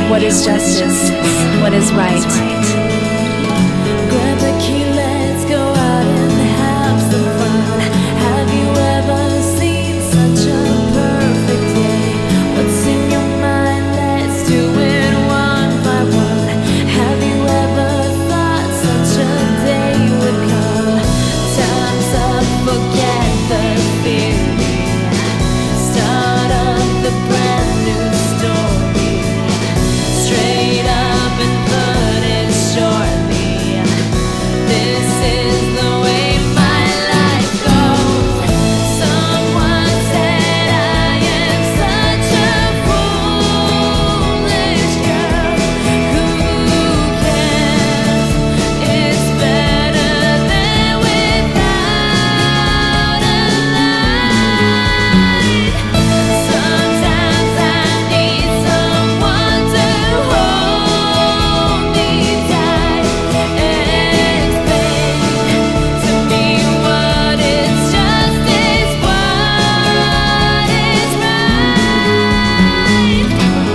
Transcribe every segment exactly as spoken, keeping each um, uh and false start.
what is justice, what is right. Grab the key, let's go out and have some fun. Have you ever seen such a perfect day? What's in your mind? Let's do it one by one. Have you ever thought such a day would come? Time's up, forget the theory. Start up the brand new story. Straight up and put it shortly. This is the way my life goes. Someone said I am such a foolish girl. Who cares? It's better than without a light. Sometimes I need someone to hold me tight. Explain to me what is justice, what is right.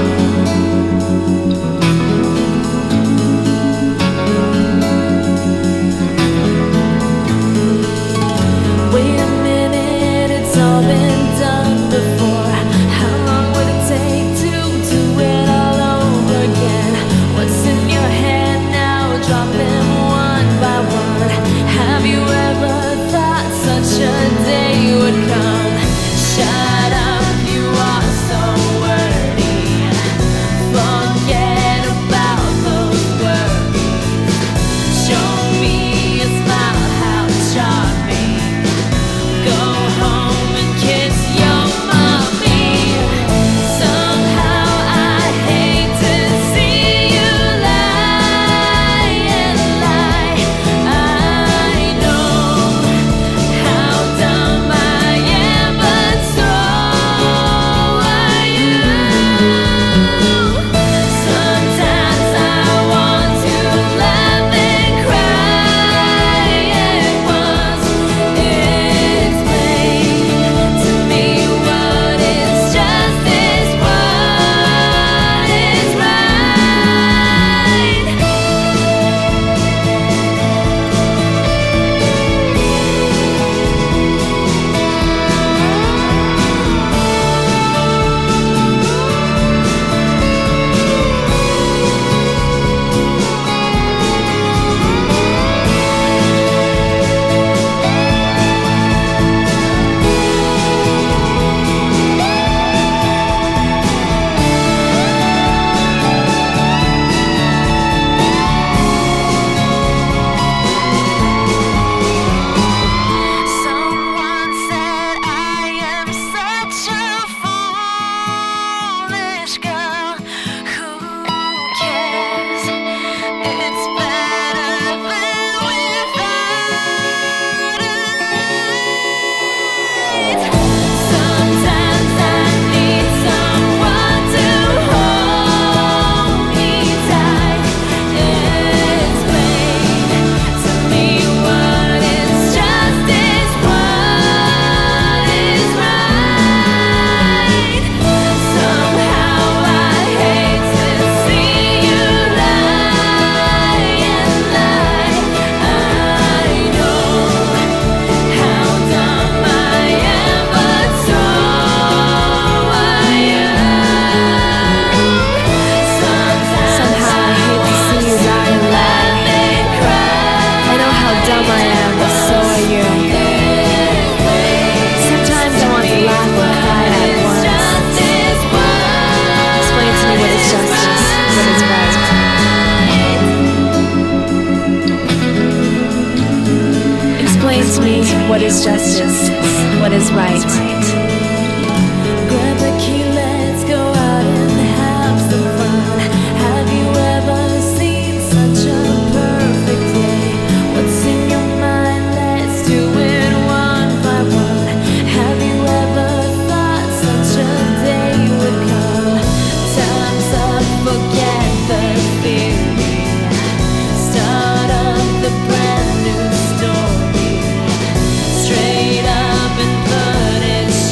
Wait a minute, it's all been done before. How long would it take to do it all over again? What's in your head now? Drop them one by one. Have you ever thought such a day would come? Shut up, you are so wordy. Forget about those worries. Show me a smile, how charming. Go home and kiss your mommy. Somehow I hate to see you lie and lie. I know how dumb I am, but so are you. Sometimes I want to laugh and cry at once. Explain to me what is justice, what is right. Someone said I am such a foolish girl. Who cares? It's better than without a light. Sometimes I need someone to hold me tight. Explain to me what is justice, what is right. Somehow I hate to see you lie and lie. I know how dumb I am, but so are you. Somehow I hate to see you lie and lie. I know how dumb I am, but so are you. Sometimes I want to laugh and cry at once. Explain to me what is justice, what is right. Explain to me what is justice, what is right. Grab the key, let's go out and have some fun. Have you ever seen such a perfect day? What's in your mind? Let's do it one by one. Have you ever thought such a day would come? Time's up, forget the theory. Start up the brand new story. Straight up and put it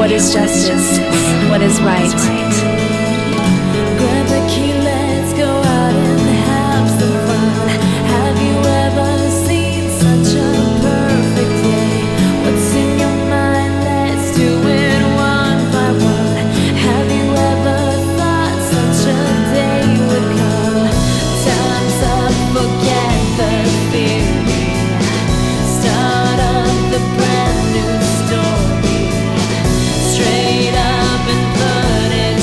what is justice, what is right. Grab the key, let's go out and have some fun. Have you ever seen such a perfect day? What's in your mind? Let's do it one by one. Have you ever thought such a day would come? Time's up, forget the theory. Start up the brand new story. Straight up and put it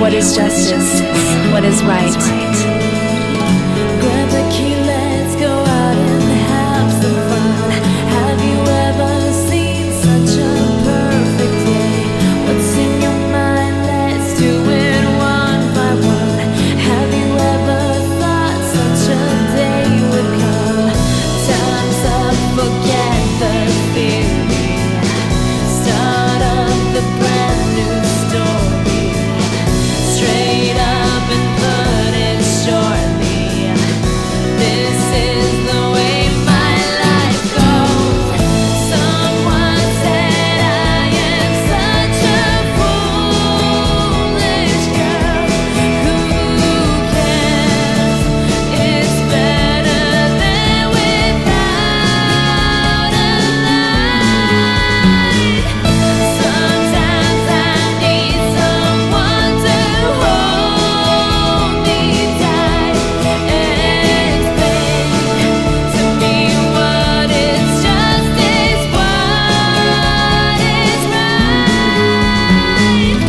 what is justice, what is right. Grab the key, let's go out and have some fun. Have you ever seen such a perfect day? What's in your mind? Let's do it one by one. Have you ever thought such a day would come? Time's up, forget the theory. Start up the brand new story. Straight up and put it shortly. This is the way my life goes. Someone said I am such a foolish girl. Who cares? It's better than without a light. Sometimes I need someone to hold me tight. Explain to me what is justice, what is right.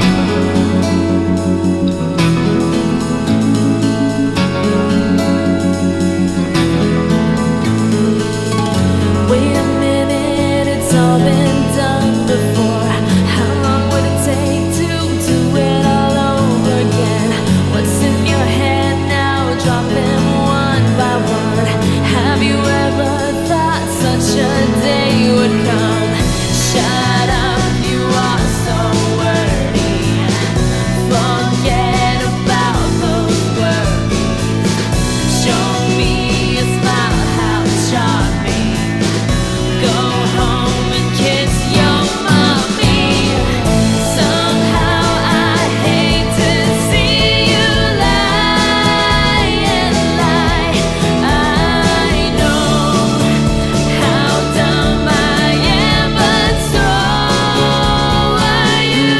Wait a minute, it's all been done before. How long would it take to do it all over again? What's in your head now? Drop them one by one. Have you ever thought such a day would come? Shut up, you are so wordy. Forget about those worries. Show me a smile, how charming. Go home and kiss your mommy. Somehow I hate to see you lie and lie. I know how dumb I am, but so are you.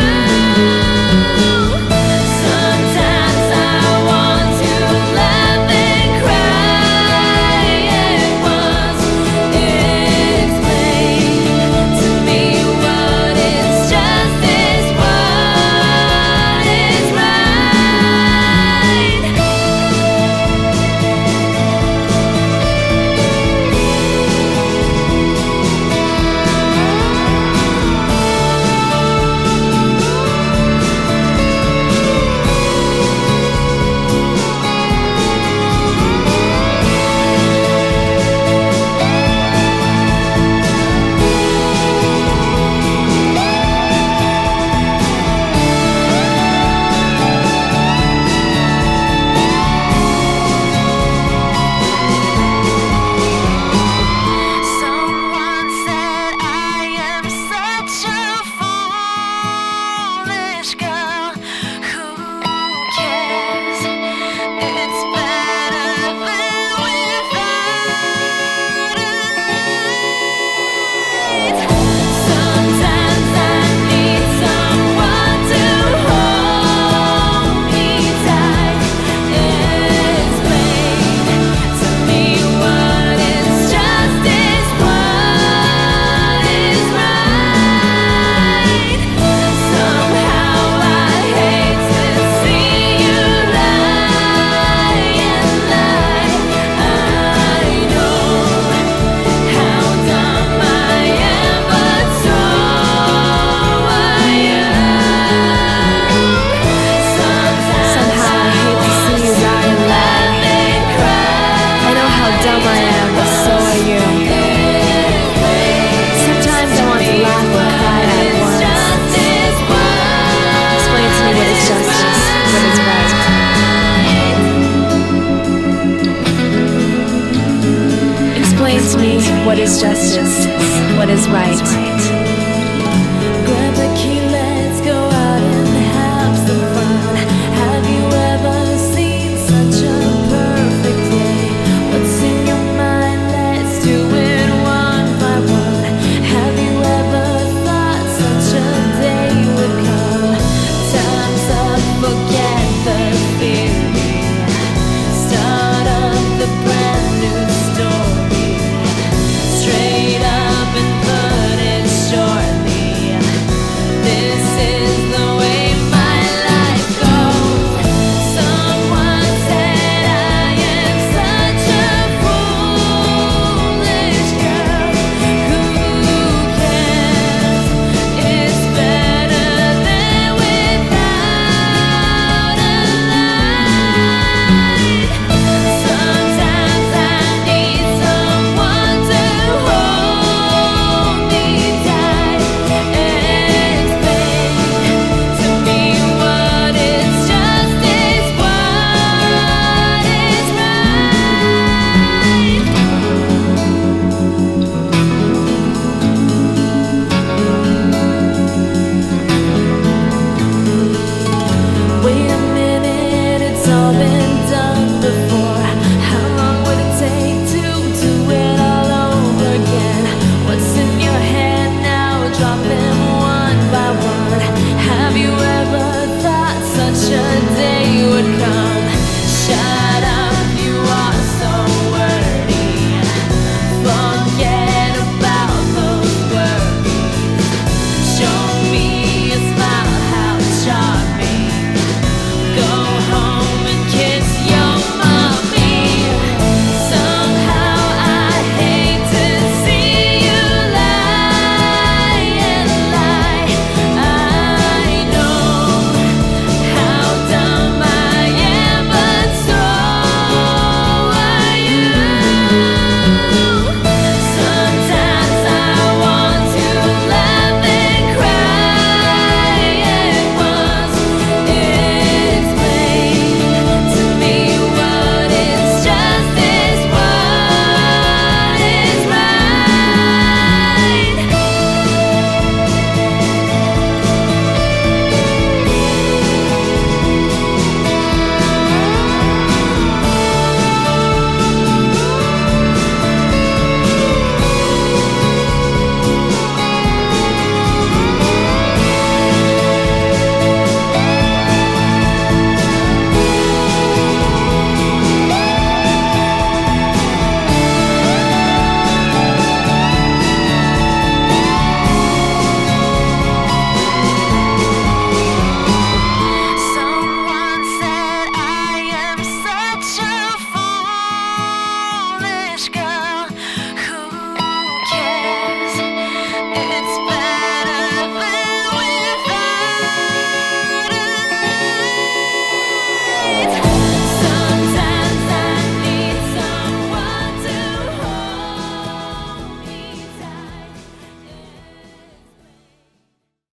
Sometimes I want to laugh and cry at once. Explain to me what is justice, what is right. Someone said I am such a foolish girl. Who cares? It's better than without a light. Sometimes I need someone to hold me tight. Explain to me what is justice, what is right. Somehow I hate to see you lie and lie. I know how dumb I am, but so are you. Somehow I hate to see you lie and lie. I know how dumb I am, but so are you. Sometimes I want to laugh and cry at once. Explain to me what is justice, what is right. Explain to me what is justice, what is right. Grab the key, let's go out and have some fun. Have you ever seen such a perfect day? What's in your mind? Let's do it one by one. Have you ever thought such a